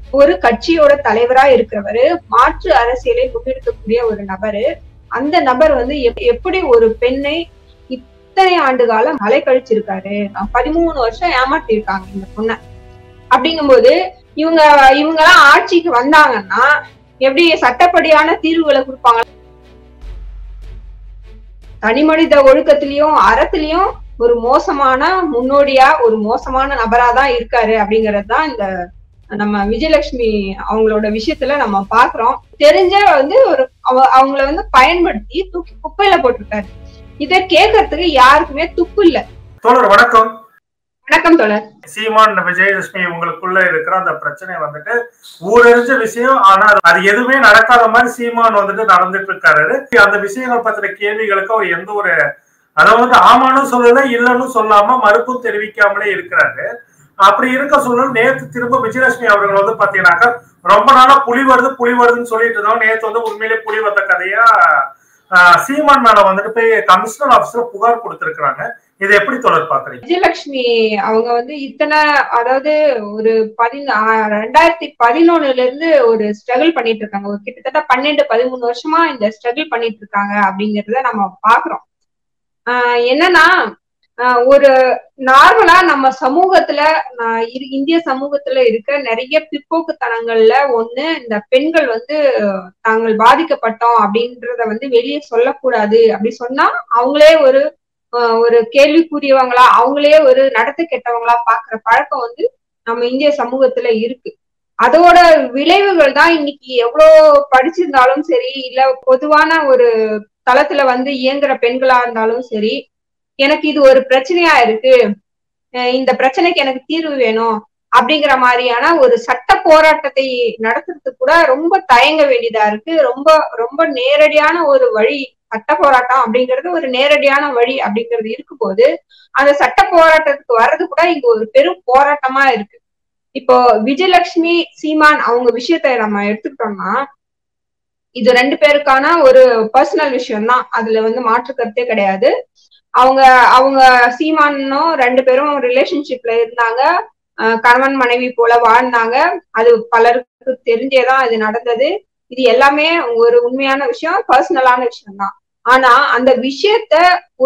ஒரு கட்சியோட தலைவரா இருக்கிறவரு, மாற்று அரசியலை முன்னெடுக்கக்கூடிய ஒரு நபரு. அந்த நபர் வந்து எப்படி ஒரு பெண்ணை இத்தனை ஆண்டு காலம் அலைக்கழிச்சிருக்காரு. 13 வருஷம் ஏமாத்திருக்காங்க இந்த பொண்ண. அப்படிங்கும்போது இவங்கெல்லாம் ஆட்சிக்கு வந்தாங்கன்னா எப்படி சட்டப்படியான தீர்வுகளை கொடுப்பாங்க? தனிமனித ஒழுக்கத்திலயும் அறத்திலயும் ஒரு மோசமான முன்னோடியா ஒரு மோசமான நபராதான் இருக்காரு அப்படிங்கறதுதான் இந்த நம்ம விஜயலட்சுமி அவங்களோட விஷயத்துல நம்ம பாக்குறோம். தெரிஞ்ச வந்து அவங்கள வந்து பயன்படுத்தி தூக்கி குப்பையில போட்டிருக்காரு. இதை கேட்கறதுக்கு யாருக்குமே துப்பு இல்ல. தோழர் வணக்கம். வணக்கம் தோழர். சீமான் விஜயலட்சுமி உங்களுக்குள்ள இருக்கிற அந்த பிரச்சனை வந்துட்டு ஊரறிஞ்ச விஷயம். ஆனா அது எதுவுமே நடக்காத மாதிரி சீமான் வந்துட்டு நடந்துட்டு இருக்காரு. அந்த விஷயங்கள் பத்தின கேள்விகளுக்கு அவர் எந்த ஒரு அதாவது ஆமானும் சொல்லல இல்லன்னு சொல்லாம மறுப்பும் தெரிவிக்காமலே இருக்கிறாரு. அப்படி இருக்க சொல்லணும். நேற்று திரும்ப விஜயலட்சுமி அவர்கள் வந்து பாத்தீங்கன்னாக்கா ரொம்ப நாளா புலி வருதுன்னு சொல்லிட்டு இருந்தோம். நேற்று வந்து உண்மையிலே புலி வந்த கதையா சீமான் மேல வந்துட்டு போய் கமிஷனர் ஆபீஸ்ல புகார் கொடுத்திருக்கிறாங்க. இதை எப்படி தொடர் பாக்குறீங்க? விஜயலட்சுமி அவங்க வந்து அதாவது ஒரு 2011 இருந்து ஒரு ஸ்ட்ரகிள் பண்ணிட்டு இருக்காங்க. ஒரு கிட்டத்தட்ட 12-13 வருஷமா இந்த ஸ்ட்ரகிள் பண்ணிட்டு இருக்காங்க அப்படிங்கறத நம்ம பாக்குறோம். என்னன்னா ஒரு நார்மலா நம்ம சமூகத்துல இந்திய சமூகத்துல இருக்க நிறைய பிற்போக்குத்தனங்கள்ல ஒண்ணு, இந்த பெண்கள் வந்து தாங்கள் பாதிக்கப்பட்டோம் அப்படின்றத வந்து வெளியே சொல்லக்கூடாது. அப்படி சொன்னா அவங்களே ஒரு கேள்விக்குரியவங்களா, அவங்களே ஒரு நடத்த கெட்டவங்களா பாக்குற பழக்கம் வந்து நம்ம இந்திய சமூகத்துல இருக்கு. அதோட விளைவுகள் தான் இன்னைக்கு எவ்வளவு படிச்சிருந்தாலும் சரி, இல்ல பொதுவான ஒரு தளத்துல வந்து இயங்குற பெண்களா இருந்தாலும் சரி, எனக்கு இது ஒரு பிரச்சனையா இருக்கு, இந்த பிரச்சனைக்கு எனக்கு தீர்வு வேணும் அப்படிங்கிற மாதிரியான ஒரு சட்ட போராட்டத்தை நடத்துறதுக்கு கூட ரொம்ப தயங்க வேண்டியதா இருக்கு. ரொம்ப ரொம்ப நேரடியான ஒரு வழி சட்ட போராட்டம் அப்படிங்கிறது ஒரு நேரடியான வழி அப்படிங்கிறது இருக்கும்போது அந்த சட்ட போராட்டத்துக்கு வர்றது கூட இங்க ஒரு பெரும் போராட்டமா இருக்கு. இப்போ விஜயலட்சுமி சீமான் அவங்க விஷயத்த நம்ம எடுத்துக்கிட்டோம்னா இது 2 பேருக்கான ஒரு பர்சனல் விஷயம் தான். அதுல வந்து மாற்று கருத்தே கிடையாது. அவங்க சீமானும் 2 பேரும் ரிலேஷன்ஷிப்ல இருந்தாங்க. கணவன் மனைவி போல வாழ்ந்தாங்க. அது பலருக்கு தெரிஞ்சேதான் அது நடந்தது. இது எல்லாமே ஒரு உண்மையான விஷயம், பர்சனலான விஷயம் தான். ஆனா அந்த விஷயத்த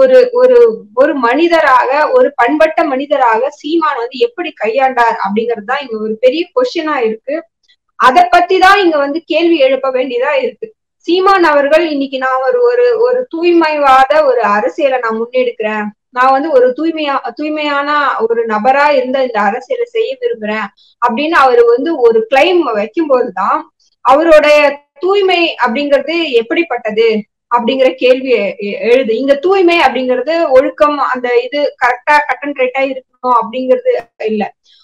ஒரு மனிதராக, ஒரு பண்பட்ட மனிதராக சீமான் வந்து எப்படி கையாண்டார் அப்படிங்கிறது தான் இங்க ஒரு பெரிய கொஸ்டினா இருக்கு. அதை பத்தி தான் இங்க வந்து கேள்வி எழுப்ப வேண்டியதா இருக்கு. சீமான் அவர்கள் இன்னைக்கு நான் ஒரு தூய்மைவாத ஒரு அரசியலை நான் முன்னெடுக்கிறேன், நான் வந்து ஒரு தூய்மையான ஒரு நபரா இருந்த இந்த அரசியலை செய்ய விரும்புறேன் அப்படின்னு அவரு வந்து ஒரு கிளைம் வைக்கும் போதுதான் அவருடைய தூய்மை அப்படிங்கிறது எப்படிப்பட்டது அப்படிங்கிற கேள்வி எழுது. இங்க தூய்மை அப்படிங்கிறது ஒழுக்கம், அந்த இது கரெக்டா கட் அண்ட் ரைட்டா இருக்கணும் அப்படிங்கிறது இல்ல.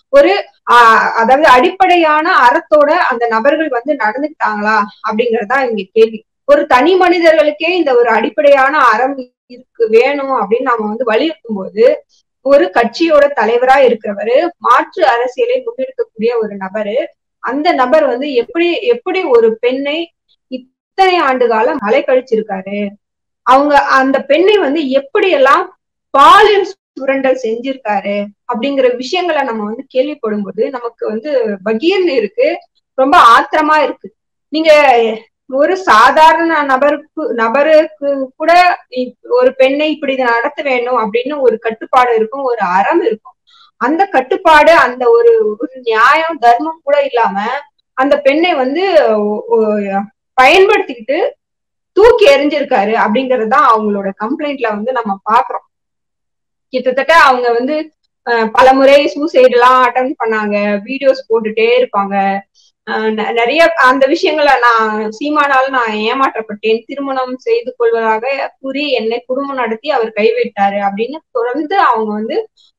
அதாவது அடிப்படையான அறத்தோட அந்த நபர்கள் வந்து நடந்துக்கிட்டாங்களா அப்படிங்கறதா இங்க கேள்வி. ஒரு தனி மனிதர்களுக்கே இந்த ஒரு அடிப்படையான அறம் வேணும் அப்படின்னு நாம வந்து வலியுறுத்தும் போது, ஒரு கட்சியோட தலைவரா இருக்கிறவரு, மாற்று அரசியலை முன்னெடுக்கக்கூடிய ஒரு நபரு, அந்த நபர் வந்து எப்படி ஒரு பெண்ணை இத்தனை ஆண்டு காலம் அலைக்கழிச்சிருக்காரு, அந்த பெண்ணை வந்து எப்படியெல்லாம் பாலியல் சுரண்டல் செஞ்சிருக்காரு அப்படிங்கிற விஷயங்களை நம்ம வந்து கேள்விப்படும் போது நமக்கு வந்து பகீர்னு இருக்கு, ரொம்ப ஆத்திரமா இருக்கு. நீங்க ஒரு சாதாரண நபருக்கு கூட ஒரு பெண்ணை இப்படி நடத்த வேணும் அப்படின்னு ஒரு கட்டுப்பாடு இருக்கும், ஒரு அறம் இருக்கும். அந்த கட்டுப்பாடு, அந்த ஒரு நியாயம் தர்மம் கூட இல்லாம அந்த பெண்ணை வந்து பயன்படுத்திக்கிட்டு தூக்கி எறிஞ்சிருக்காரு அப்படிங்கறதுதான் அவங்களோட கம்ப்ளைண்ட்ல வந்து நம்ம பாக்குறோம். கிட்டத்தட்ட அவங்க வந்து பல முறை சூசைட் எல்லாம் அட்டன் பண்ணாங்க, வீடியோஸ் போட்டுட்டே இருப்பாங்க. நிறைய அந்த விஷயங்களை சீமானால நான் ஏமாற்றப்பட்டேன், திருமணம் செய்து கொள்வதாக கூறி என்னை குடும்பம் நடத்தி அவர் கைவிட்டாரு அப்படின்னு தொடர்ந்து அவங்க வந்து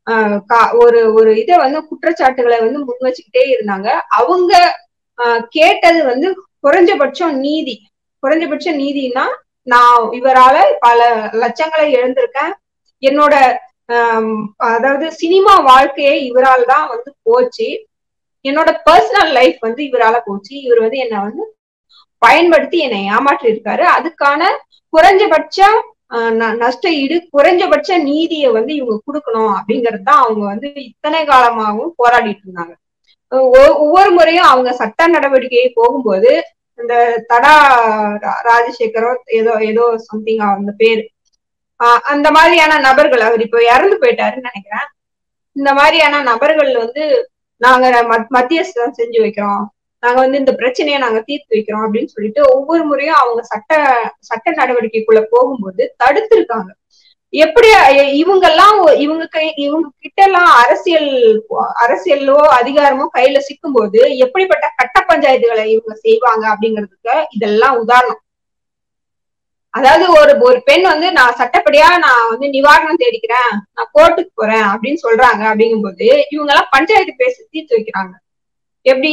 ஒரு இதை வந்து குற்றச்சாட்டுகளை வந்து முன் வச்சுக்கிட்டே இருந்தாங்க. அவங்க கேட்டது வந்து குறைஞ்சபட்ச நீதினா, நான் இவரால பல லட்சங்களை இழந்திருக்கேன், என்னோட அதாவது சினிமா வாழ்க்கையை இவரால் தான் வந்து போச்சு, என்னோட பர்சனல் லைஃப் வந்து இவரால போச்சு, இவர் வந்து என்னை வந்து பயன்படுத்தி என்னை ஏமாற்றி இருக்காரு, அதுக்கான குறைஞ்சபட்ச நஷ்ட ஈடு, குறைஞ்சபட்ச நீதியை வந்து இவங்க கொடுக்கணும் அப்படிங்கிறது தான் அவங்க வந்து இத்தனை காலமாகவும் போராடிட்டு இருந்தாங்க. ஒவ்வொரு முறையும் அவங்க சட்ட நடவடிக்கையை போகும்போது இந்த தடா ராஜசேகரோ ஏதோ ஏதோ சம்திங் அந்த பேரு அந்த மாதிரியான நபர்கள், அவர் இப்போ இறந்து போயிட்டாருன்னு நினைக்கிறேன். இந்த மாதிரியான நபர்கள் வந்து நாங்க மத்தியஸ்தம் செஞ்சு வைக்கிறோம், நாங்க வந்து இந்த பிரச்சனையை நாங்க தீர்த்து வைக்கிறோம் அப்படின்னு சொல்லிட்டு ஒவ்வொரு முறையும் அவங்க சட்ட நடவடிக்கைக்குள்ள போகும்போது தடுத்திருக்காங்க. எப்படி இவங்கெல்லாம் இவங்க கிட்ட எல்லாம் அரசியலோ அதிகாரமோ கையில சிக்கும் போது எப்படிப்பட்ட கட்ட பஞ்சாயத்துகளை இவங்க செய்வாங்க அப்படிங்கிறதுக்கு இதெல்லாம் உதாரணம். அதாவது ஒரு பெண் வந்து நான் சட்டப்படியா நான் வந்து நிவாரணம் தேடிக்கிறேன், நான் கோர்ட்டுக்கு போறேன் அப்படின்னு சொல்றாங்க. அப்படிங்கும்போது இவங்க எல்லாம் பஞ்சாயத்து பேசி தீர்த்து வைக்கிறாங்க. எப்படி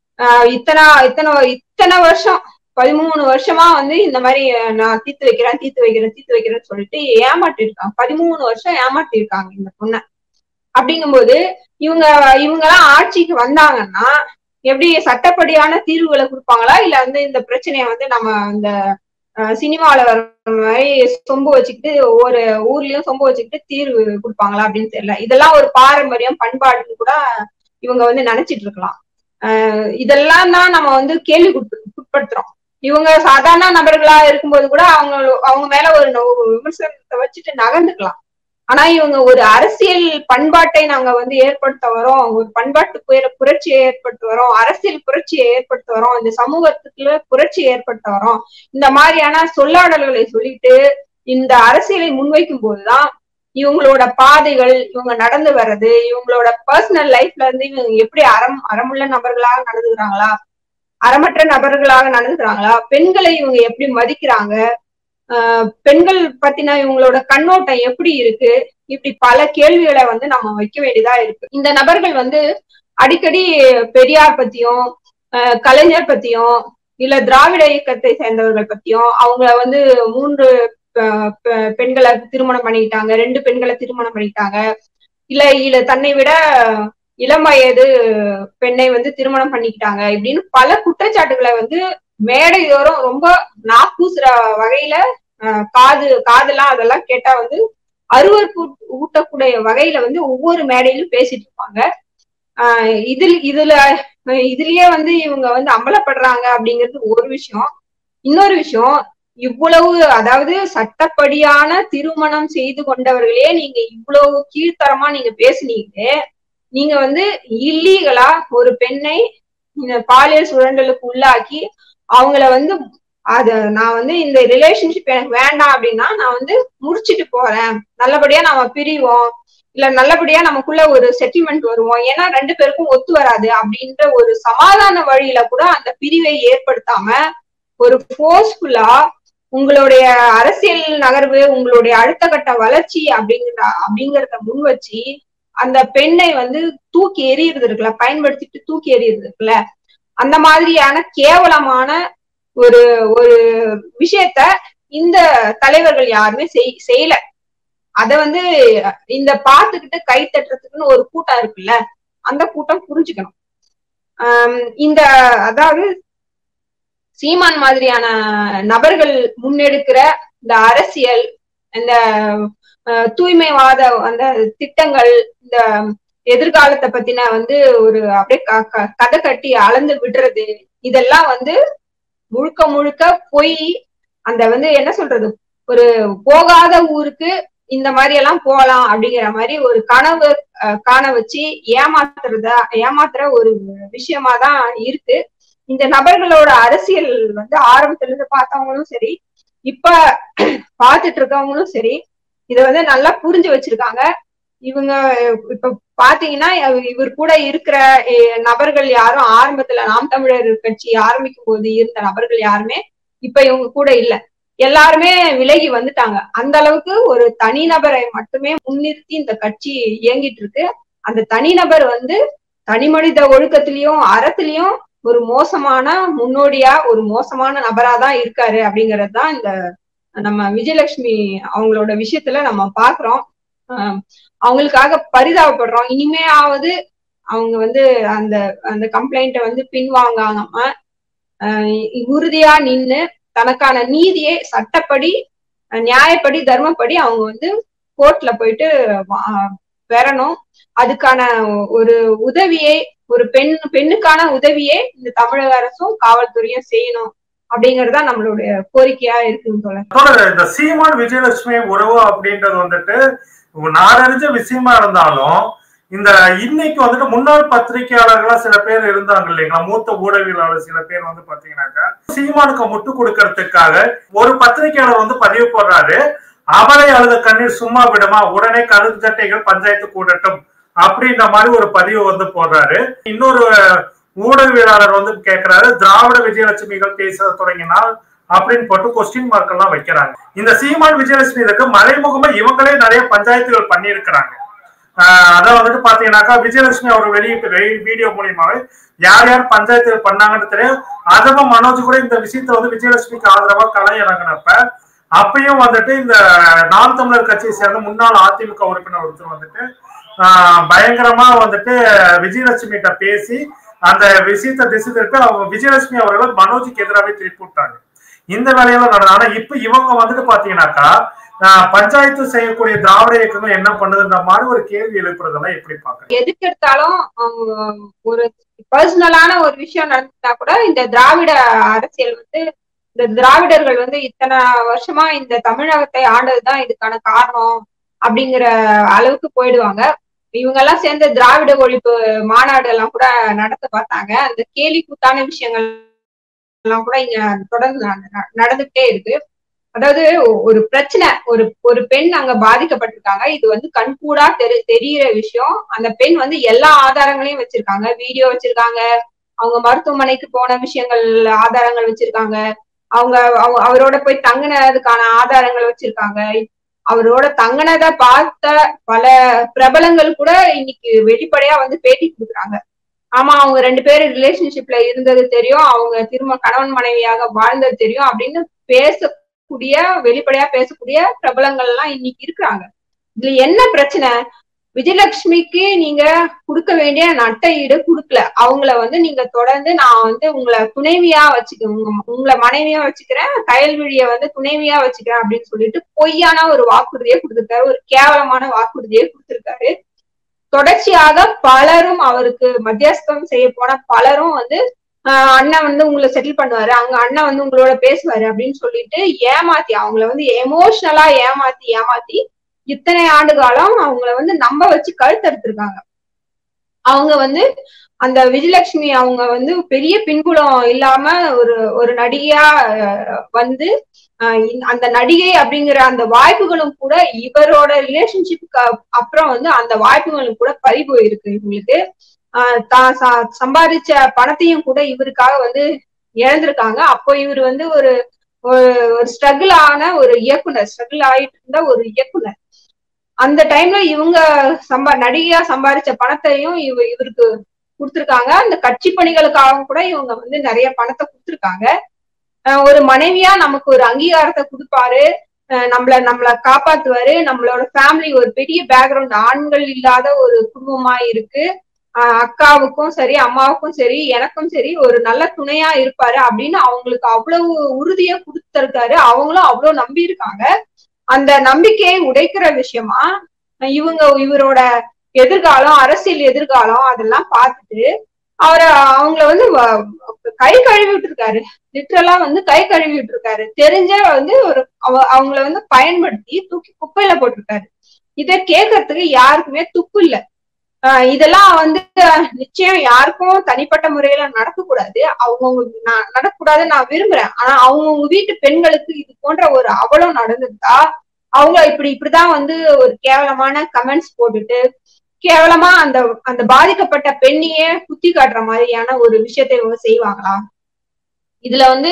இத்தனை வருஷம் 13 வருஷமா வந்து இந்த மாதிரி நான் தீர்த்து வைக்கிறேன்னு சொல்லிட்டு ஏமாற்றி இருக்காங்க. 13 வருஷம் ஏமாற்றி இருக்காங்க இந்த பொண்ணை. அப்படிங்கும்போது இவங்கெல்லாம் ஆட்சிக்கு வந்தாங்கன்னா எப்படி சட்டப்படியான தீர்வுகளை கொடுப்பாங்களா, இல்ல வந்து இந்த பிரச்சனையை வந்து நம்ம இந்த சினிமாவில வர மாதிரி சொம்பு வச்சுக்கிட்டு ஒவ்வொரு ஊர்லயும் சொம்பு வச்சுக்கிட்டு தீர்வு கொடுப்பாங்களா அப்படின்னு தெரியல. இதெல்லாம் ஒரு பாரம்பரியம் பண்பாடுன்னு கூட இவங்க வந்து நினைச்சிட்டு இருக்கலாம். இதெல்லாம் தான் நம்ம வந்து உட்படுத்துறோம். இவங்க சாதாரண நபர்களா இருக்கும்போது கூட அவங்க மேல ஒரு விமர்சனத்தை வச்சுட்டு நகர்ந்துக்கலாம். ஆனா இவங்க ஒரு அரசியல் பண்பாட்டை நாங்க வந்து ஏற்படுத்த வரோம், ஒரு பண்பாட்டு புரட்சியை ஏற்படுத்த வரோம், அரசியல் புரட்சியை ஏற்படுத்த வரோம், இந்த சமூகத்துக்குள்ள புரட்சியை ஏற்படுத்த வரோம், இந்த மாதிரியான சொல்லாடல்களை சொல்லிட்டு இந்த அரசியலை முன்வைக்கும் போதுதான் இவங்களோட பாதைகள், இவங்க நடந்து வர்றது, இவங்களோட பர்சனல் லைஃப்ல இருந்து இவங்க எப்படி அறமுள்ள நபர்களாக நடந்துக்கிறாங்களா, அறமற்ற நபர்களாக நடந்துக்கிறாங்களா, பெண்களை இவங்க எப்படி மதிக்கிறாங்க, பெண்கள் பத்தின இவங்களோட கண்ணோட்டம் எப்படி இருக்கு, இப்படி பல கேள்விகளை வந்து நம்ம வைக்க வேண்டியதா இருக்கு. இந்த நபர்கள் வந்து அடிக்கடி பெரியார் பத்தியும் கலைஞர் பத்தியும் இல்ல திராவிட இயக்கத்தை சேர்ந்தவர்கள் பத்தியும் அவங்கள வந்து 3 பெண்களை திருமணம் பண்ணிக்கிட்டாங்க, 2 பெண்களை திருமணம் பண்ணிக்கிட்டாங்க, இல்ல தன்னை விட இளம் வயது பெண்ணை வந்து திருமணம் பண்ணிக்கிட்டாங்க, இப்படின்னு பல குற்றச்சாட்டுகளை வந்து மேடையோரம் ரொம்ப நாக்கூசுற வகையில காதெல்லாம் அதெல்லாம் கேட்டா வந்து அருவருப்பு ஊட்டக்கூடிய வகையில வந்து ஒவ்வொரு மேடையிலும் பேசிட்டு இருப்பாங்க. இதுலயே வந்து இவங்க வந்து அம்பலப்படுறாங்க அப்படிங்கிறது ஒரு விஷயம். இன்னொரு விஷயம், இவ்வளவு அதாவது சட்டப்படியான திருமணம் செய்து கொண்டவர்களே நீங்க இவ்வளவு கீழ்த்தரமா நீங்க பேசுனீங்க, நீங்க வந்து இல்லீகலா ஒரு பெண்ணை பாலியல் சுரண்டலுக்கு உள்ளாக்கி அவங்கள வந்து நான் வந்து இந்த ரிலேஷன்ஷிப் எனக்கு வேண்டாம் அப்படின்னா நான் வந்து முடிச்சுட்டு போறேன், நல்லபடியா நாம பிரிவோம், இல்ல நல்லபடியா நமக்குள்ள ஒரு செட்டில்மெண்ட் வருவோம், ஏன்னா 2 பேருக்கும் ஒத்து வராது அப்படின்ற ஒரு சமாதான வழியில கூட அந்த பிரிவை ஏற்படுத்தாம ஒரு போர்ஸ்ஃபுல்லா உங்களுடைய அரசியல் நகர்வு, உங்களுடைய அடுத்த கட்ட வளர்ச்சி அப்படிங்கிறத முன் வச்சு அந்த பெண்ணை வந்து தூக்கி எறியறது இருக்குல்ல, பயன்படுத்திட்டு தூக்கி எறியறது இருக்குல்ல, அந்த மாதிரியான கேவலமான ஒரு விஷயத்த இந்த தலைவர்கள் யாருமே செய்யல. அத வந்து இந்த பார்த்துக்கிட்டு கை தட்டுறதுக்குன்னு ஒரு கூட்டம் இருக்குல்ல, அந்த கூட்டம் புரிஞ்சுக்கணும். அதாவது சீமான் மாதிரியான நபர்கள் முன்னெடுக்கிற இந்த அரசியல், இந்த தூய்மைவாத அந்த திட்டங்கள், இந்த எதிர்காலத்தை பத்தின வந்து ஒரு அப்படியே கதை கட்டி அளந்து விடுறது, இதெல்லாம் வந்து முழுக்க பொய். அந்த வந்து என்ன சொல்றது, ஒரு போகாத ஊருக்கு இந்த மாதிரி எல்லாம் போகலாம் அப்படிங்கிற மாதிரி ஒரு கனவு காண வச்சு ஏமாத்துற ஒரு விஷயமாதான் இருக்கு. இந்த நபர்களோட அரசியல் வந்து ஆரம்பத்துல இருந்து பார்த்தவங்களும் சரி, இப்ப பாத்துட்டு இருக்கவங்களும் சரி, இத வந்து நல்லா புரிஞ்சு வச்சிருக்காங்க. இவங்க இப்ப பாத்தீங்கன்னா இவர் கூட இருக்கிற நபர்கள் யாரும் ஆரம்பத்துல நாம் தமிழர் கட்சி ஆரம்பிக்கும் போது இருந்த நபர்கள் யாருமே இப்ப இவங்க கூட இல்ல, எல்லாருமே விலகி வந்துட்டாங்க. அந்த அளவுக்கு ஒரு தனிநபரை மட்டுமே முன்னிறுத்தி இந்த கட்சி இயங்கிட்டு இருக்கு. அந்த தனிநபர் வந்து தனி மனித ஒழுக்கத்திலையும் அறத்திலையும் ஒரு மோசமான முன்னோடியா ஒரு மோசமான நபராதான் இருக்காரு அப்படிங்கறதுதான் இந்த நம்ம விஜயலட்சுமி அவங்களோட விஷயத்துல நம்ம பாக்குறோம். அவங்களுக்காக பரிதாபப்படுறோம். இனிமையாவது அவங்க வந்து அந்த கம்ப்ளைண்ட்டை வந்து பின்வாங்காம உறுதியா நின்னு தனக்கான நீதியை சட்டப்படி நியாயப்படி தர்மப்படி அவங்க வந்து கோர்ட்ல போயிட்டு பெறணும். அதுக்கான ஒரு உதவியை ஒரு பெண்ணுக்கான உதவியே இந்த தமிழக அரசும் காவல்துறையும் செய்யணும் அப்படிங்கறதா நம்மளுடைய கோரிக்கையா இருக்குன்னு சொல்ல. இந்த சீமான் விஜயலட்சுமி உறவு அப்படின்றது வந்துட்டு நாடறிஞ்ச விஷயமா இருந்தாலும் இந்த இன்னைக்கு வந்துட்டு முன்னாள் பத்திரிகையாளர்களா சில பேர் இருந்தாங்க இல்லைங்களா, மூத்த ஊடகவியலாளர் சில பேர் வந்து பாத்தீங்கன்னாக்கா சீமானுக்கு முட்டு கொடுக்கறதுக்காக ஒரு பத்திரிகையாளர் வந்து பதிவு போடுறாரு, அவரை அழுத கண்ணீர் சும்மா விடுமா, உடனே கழுத்தட்டைகள் பஞ்சாயத்து கூடட்டும் அப்படின்ற மாதிரி ஒரு பதிவு வந்து போடுறாரு. இன்னொரு ஊடகவியலாளர் வந்து கேட்கிறாரு, திராவிட விஜயலட்சுமிகள் பேச தொடங்கினால் அப்படின்னு போட்டு கொஸ்டின் மார்க் எல்லாம் வைக்கிறாங்க. இந்த சீமான் விஜயலட்சுமி இதுக்கு மறைமுகமா இவங்களே நிறைய பஞ்சாயத்துகள் பண்ணியிருக்கிறாங்க. அதான் வந்துட்டு பாத்தீங்கன்னாக்கா விஜயலட்சுமி அவர் வெளியிட்டு வீடியோ மூலியமாவே யார் யார் பஞ்சாயத்துகள் பண்ணாங்கன்னு தெரியும். அதுவும் மனோஜ் கூட இந்த விஷயத்த வந்து விஜயலட்சுமிக்கு ஆதரவா களை இறங்கினப்ப அப்பயும் வந்துட்டு இந்த நாம் தமிழர் கட்சியை சேர்ந்த முன்னாள் அதிமுக உறுப்பினர் ஒருத்தர் வந்துட்டு பயங்கரமா வந்துட்டு விஜயலட்சுமி கிட்ட பேசி அந்த விஷயத்த திசை திருப்பி விஜயலட்சுமி அவர்கள் மனோஜுக்கு எதிராகவே திருப்பி விட்டாங்க. இந்த வேலையெல்லாம் நடந்தது. ஆனா இப்ப இவங்க வந்துட்டு பாத்தீங்கன்னாக்கா பஞ்சாயத்து செய்யக்கூடிய திராவிட இயக்கங்கள் என்ன பண்ணுதுன்ற மாதிரி ஒரு கேள்வி எழுப்புறதெல்லாம் எப்படி பாக்குறீங்க? எதுக்கு எடுத்தாலும் ஒரு பர்சனலான ஒரு விஷயம் நடந்தா கூட இந்த திராவிட அரசியல் வந்து இந்த திராவிடர்கள் வந்து இத்தனை வருஷமா இந்த தமிழகத்தை ஆண்டதுதான் இதுக்கான காரணம் அப்படிங்கிற அளவுக்கு போயிடுவாங்க. இவங்க எல்லாம் சேர்ந்து திராவிட ஒழிப்பு மாநாடு எல்லாம் கூட நடத்த பார்த்தாங்க. அந்த கேலி கூத்தான விஷயங்கள் எல்லாம் கூட இங்க தொடர்ந்து நடந்துகிட்டே இருக்கு. அதாவது ஒரு பிரச்சனை, ஒரு பெண் அங்க பாதிக்கப்பட்டிருக்காங்க, இது வந்து கண்கூடா தெரியிற விஷயம். அந்த பெண் வந்து எல்லா ஆதாரங்களையும் வச்சிருக்காங்க, வீடியோ வச்சிருக்காங்க, அவங்க மருத்துவமனைக்கு போன விஷயங்கள் ஆதாரங்கள் வச்சிருக்காங்க, அவரோட போய் தங்கினதுக்கான ஆதாரங்கள் வச்சிருக்காங்க, அவரோட தங்கினதை பார்த்த பல பிரபலங்கள் கூட இன்னைக்கு வெளிப்படையா வந்து பேட்டி கொடுக்குறாங்க. ஆமா, அவங்க 2 பேரும் ரிலேஷன்ஷிப்ல இருந்தது தெரியும், அவங்க திரும்ப கணவன் மனைவியாக வாழ்ந்தது தெரியும் அப்படின்னு பேசக்கூடிய, வெளிப்படையா பேசக்கூடிய பிரபலங்கள் எல்லாம் இன்னைக்கு இருக்கிறாங்க. இதுல என்ன பிரச்சனை? விஜயலட்சுமிக்கு நீங்க கொடுக்க வேண்டிய நட்ட ஈடு கொடுக்கல. அவங்கள வந்து நீங்க தொடர்ந்து நான் வந்து உங்களை துணைவியா வச்சுக்கிறேன், உங்களை மனைவியா வச்சுக்கிறேன், கயல்விழிய வந்து துணைவியா வச்சுக்கிறேன் அப்படின்னு சொல்லிட்டு பொய்யான ஒரு வாக்குறுதியை கொடுத்திருக்காரு, ஒரு கேவலமான வாக்குறுதியை கொடுத்திருக்காரு. தொடர்ச்சியாக பலரும் அவருக்கு மத்தியஸ்தம் செய்ய போன பலரும் வந்து அண்ணன் வந்து உங்களை செட்டில் பண்ணுவாரு, அங்க அண்ணன் வந்து உங்களோட பேசுவாரு அப்படின்னு சொல்லிட்டு ஏமாத்தி, அவங்கள வந்து எமோஷனலா ஏமாத்தி இத்தனை ஆண்டு காலம் அவங்கள வந்து நம்ப வச்சு கழுத்தெடுத்திருக்காங்க. அவங்க வந்து அந்த விஜயலட்சுமி அவங்க வந்து பெரிய பின்புலம் இல்லாம ஒரு நடிகையா வந்து அந்த நடிகை அப்படிங்கிற அந்த வாய்ப்புகளும் கூட இவரோட ரிலேஷன்ஷிப்புக்கு அப்புறம் வந்து அந்த வாய்ப்புகளும் கூட பறி போயிருக்கு. இவங்களுக்கு தான் சம்பாதிச்ச பணத்தையும் கூட இவருக்காக வந்து இழந்திருக்காங்க. அப்போ இவர் வந்து ஒரு ஸ்ட்ரகிள் ஆன ஒரு இயக்குனர், ஸ்ட்ரகிள் ஆயிட்டு இருந்த ஒரு இயக்குனர். அந்த டைம்ல இவங்க நடிகையா சம்பாதிச்ச பணத்தையும் இவருக்கு கொடுத்திருக்காங்க. அந்த கட்சி பணிகளுக்காக கூட இவங்க வந்து நிறைய பணத்தை கொடுத்திருக்காங்க. ஒரு மனைவியா நமக்கு ஒரு அங்கீகாரத்தை கொடுப்பாரு, நம்மள காப்பாத்துவாரு, நம்மளோட ஃபேமிலி ஒரு பெரிய பேக்ரவுண்ட், ஆண்கள் இல்லாத ஒரு குடும்பமா இருக்கு, அக்காவுக்கும் சரி அம்மாவுக்கும் சரி எனக்கும் சரி ஒரு நல்ல துணையா இருப்பாரு அப்படின்னு அவங்களுக்கு அவ்வளவு உறுதியா கொடுத்திருக்காரு. அவங்களும் அவ்வளவு நம்பி இருக்காங்க. அந்த நம்பிக்கையை உடைக்கிற விஷயமா இவரோட எதிர்காலம், அரசியல் எதிர்காலம் அதெல்லாம் பார்த்துட்டு அவங்கள வந்து கை கழுவி விட்டுருக்காரு, லிட்டரலா வந்து கை கழுவி விட்டுருக்காரு. தெரிஞ்ச வந்து அவங்கள வந்து பயன்படுத்தி தூக்கி குப்பையில போட்டிருக்காரு. இதை கேட்கறதுக்கு யாருக்குமே துப்பு இல்லை. இதெல்லாம் வந்து நிச்சயம் யாருக்கும் தனிப்பட்ட முறையில நடக்கக்கூடாது, அவங்கவுங்க நடக்கக்கூடாதுன்னு நான் விரும்புறேன். ஆனா அவங்கவுங்க வீட்டு பெண்களுக்கு இது போன்ற ஒரு அவலம் நடந்துட்டா அவங்க இப்படிதான் வந்து ஒரு கேவலமான கமெண்ட்ஸ் போட்டுட்டு கேவலமா அந்த பாதிக்கப்பட்ட பெண்ணையே குத்தி காட்டுற மாதிரியான ஒரு விஷயத்தை இவங்க செய்வாங்களா? இதுல வந்து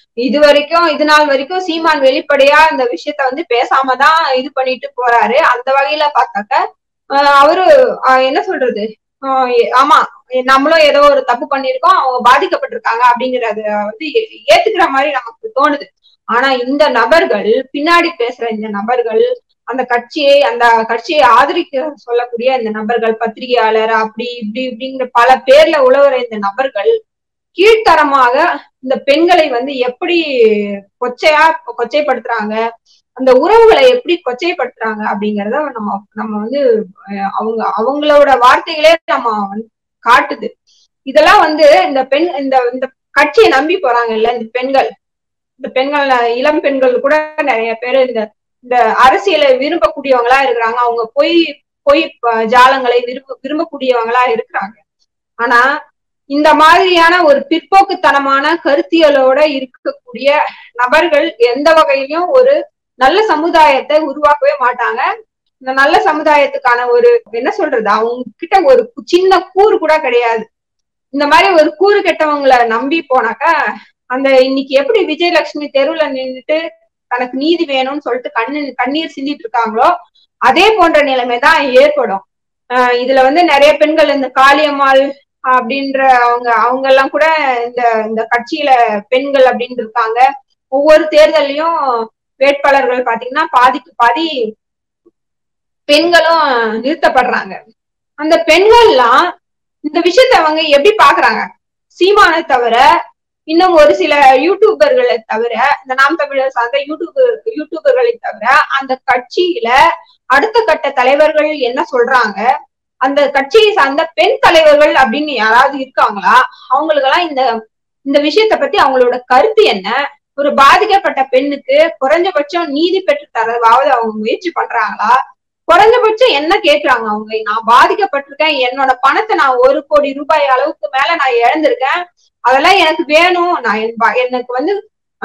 இது நாள் வரைக்கும் சீமான் வெளிப்படையா இந்த விஷயத்த வந்து பேசாமதான் இது பண்ணிட்டு போறாரு. அந்த வகையில பார்த்தாக்க அவரு என்ன சொல்றது, ஆமா நம்மளும் ஏதோ ஒரு தப்பு பண்ணிருக்கோம், அவங்க பாதிக்கப்பட்டிருக்காங்க அப்படிங்கறத வந்து ஏத்துக்கிற மாதிரி நமக்கு தோணுது. ஆனா இந்த நபர்கள், பின்னாடி பேசுற இந்த நபர்கள், அந்த கட்சியை ஆதரிக்க சொல்லக்கூடிய இந்த நபர்கள், பத்திரிகையாளர் அப்படி இப்படிங்கிற பல பேர்ல உழவுற இந்த நபர்கள் கீழ்த்தரமாக இந்த பெண்களை வந்து எப்படி கொச்சைப்படுத்துறாங்க, அந்த உறவுகளை எப்படி கொச்சைப்படுத்துறாங்க அப்படிங்கிறத நம்ம வந்து அவங்களோட வார்த்தைகளே நம்ம காட்டுது. இதெல்லாம் வந்து இந்த பெண் இந்த கட்சியை நம்பி போறாங்கல்ல இந்த பெண்கள் இளம் பெண்கள் கூட நிறைய பேரு இந்த அரசியலை விரும்பக்கூடியவங்களா இருக்கிறாங்க. அவங்க பொய் ஜாலங்களை விரும்பக்கூடியவங்களா இருக்கிறாங்க. ஆனா இந்த மாதிரியான ஒரு பிற்போக்குத்தனமான கருத்தியலோட இருக்கக்கூடிய நபர்கள் எந்த வகையிலும் ஒரு நல்ல சமுதாயத்தை உருவாக்கவே மாட்டாங்க. இந்த நல்ல சமுதாயத்துக்கான ஒரு என்ன சொல்றது, அவங்க கிட்ட ஒரு சின்ன கூறு கூட கிடையாது. இந்த மாதிரி ஒரு கூறு கெட்டவங்களை நம்பி போனாக்கா அந்த இன்னைக்கு எப்படி விஜயலட்சுமி தெருவுல நின்றுட்டு தனக்கு நீதி வேணும்னு சொல்லிட்டு கண்ணீர் சிந்திட்டு இருக்காங்களோ அதே போன்ற நிலைமைதான் ஏற்படும். இதுல வந்து நிறைய பெண்கள் இந்த காளியம்மாள் அப்படின்ற அவங்க எல்லாம் கூட இந்த கட்சியில பெண்கள் அப்படின்னு இருக்காங்க. ஒவ்வொரு தேர்தலையும் வேட்பாளர்கள் பாத்தீங்கன்னா பாதிக்கு பாதி பெண்களும் நிறுத்தப்படுறாங்க. அந்த பெண்கள்லாம் இந்த விஷயத்த அவங்க எப்படி பாக்குறாங்க? சீமானை தவிர இன்னும் ஒரு சில யூடியூபர்களை தவிர, இந்த நாம் தமிழர் சார்ந்த யூடியூபர்களை தவிர அந்த கட்சியில அடுத்த கட்ட தலைவர்கள் என்ன சொல்றாங்க? அந்த கட்சியை சார்ந்த பெண் தலைவர்கள் அப்படின்னு யாராவது இருக்காங்களா? அவங்களுக்கெல்லாம் இந்த விஷயத்த பத்தி அவங்களோட கருத்து என்ன? ஒரு பாதிக்கப்பட்ட பெண்ணுக்கு குறைஞ்சபட்சம் நீதி பெற்று தரவாவது அவங்க முயற்சி பண்றாங்களா? குறைஞ்சபட்சம் என்ன கேட்கிறாங்க அவங்க? நான் பாதிக்கப்பட்டிருக்கேன், என்னோட பணத்தை நான் 1 கோடி ரூபாய் அளவுக்கு மேல நான் இழந்திருக்கேன், அதெல்லாம் எனக்கு வேணும், நான் எனக்கு வந்து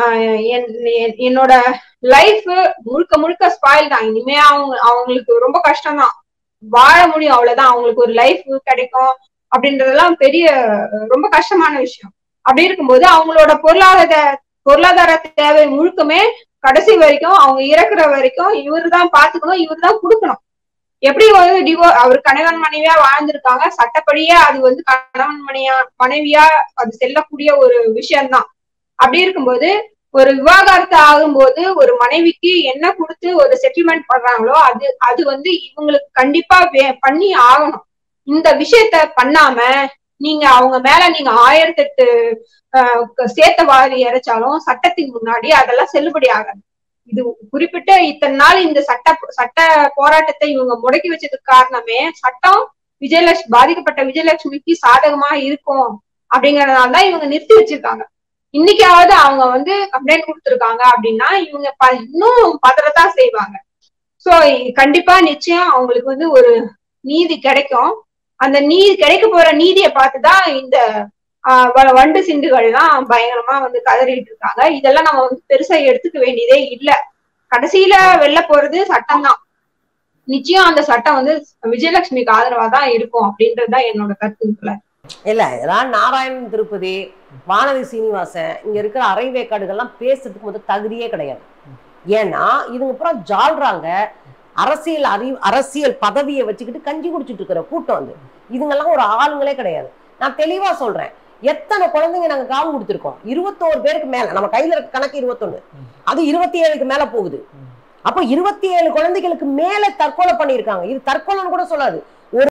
என்னோட லைஃப் முழுக்க ஸ்பாயில் தான், இனிமே அவங்களுக்கு ரொம்ப கஷ்டம்தான், வாழ முடியும் அவ்வளவுதான், அவங்களுக்கு ஒரு லைஃப் கிடைக்கும் அப்படின்றதெல்லாம் பெரிய ரொம்ப கஷ்டமான விஷயம். அப்படி இருக்கும்போது அவங்களோட பொருளாதார தேவை முழுக்கமே கடைசி வரைக்கும் அவங்க இறக்குற வரைக்கும் இவரு தான் பாத்துக்கணும், இவரு தான் கொடுக்கணும். எப்படி வந்து அவர் கணவன் மனைவியா வாழ்ந்திருக்காங்க, சட்டப்படியே அது வந்து கணவன் மனைவியா அது செல்லக்கூடிய ஒரு விஷயம்தான். அப்படி இருக்கும்போது ஒரு விவாகரத்து ஆகும்போது ஒரு மனைவிக்கு என்ன கொடுத்து ஒரு செட்டில்மெண்ட் பண்றாங்களோ அது வந்து இவங்களுக்கு கண்டிப்பா பண்ணி ஆகணும். இந்த விஷயத்த பண்ணாம நீங்க அவங்க மேல நீங்க 1008 சேத்த வாரி இறைச்சாலும் சட்டத்தின் முன்னாடி அதெல்லாம் செல்லுபடி ஆகாது. இது குறிப்பிட்ட இத்தனை நாள் இந்த சட்ட போராட்டத்தை இவங்க முடக்கி வச்சதுக்கு காரணமே சட்டம் பாதிக்கப்பட்ட விஜயலட்சுமிக்கு சாதகமா இருக்கும் அப்படிங்கறதுனாலதான் இவங்க நிறுத்தி வச்சிருக்காங்க. இன்னைக்காவது அவங்க வந்து கம்ப்ளைண்ட் கொடுத்துருக்காங்க அப்படின்னா இவங்க இன்னும் பதறதான் செய்வாங்க. சோ கண்டிப்பா நிச்சயம் அவங்களுக்கு வந்து ஒரு நீதி கிடைக்கும். அந்த கிடைக்க போற நீதியை பார்த்துதான் இந்த வண்டு சிண்டுகள்லாம் பயங்கரமா வந்து கதறிட்டு இருக்காங்க. இதெல்லாம் நம்ம வந்து பெருசா எடுத்துக்க வேண்டியதே இல்ல. கடைசியில வெளில போறது சட்டம் தான். நிச்சயம் அந்த சட்டம் வந்து விஜயலட்சுமிக்கு ஆதரவா தான் இருக்கும் அப்படின்றதுதான் என்னோட கருத்துக்களை. இல்ல இதெல்லாம் நாராயணன் திருப்பதி, வானதி சீனிவாசன், இங்க இருக்கிற அரைவேக்காடுகள்லாம் பேசுறதுக்கு வந்து தகுதியே கிடையாது. ஏன்னா இதுங்க அப்புறம் ஜால்றாங்க, அரசியல் பதவியை வச்சுக்கிட்டு கஞ்சி குடிச்சிட்டு இருக்கிற கூட்டம் வந்து இதுங்கெல்லாம் ஒரு ஆளுங்களே கிடையாது. நான் தெளிவா சொல்றேன், எத்தனை குழந்தைங்க நாங்க காவு கொடுத்துருக்கோம்? 21 பேருக்கு மேல, நம்ம கையில இருக்க கணக்கு 21, அது 27க்கு மேல போகுது. அப்போ 27 குழந்தைகளுக்கு மேல தற்கொலை பண்ணியிருக்காங்க. இது தற்கொலைன்னு கூட சொல்லாது,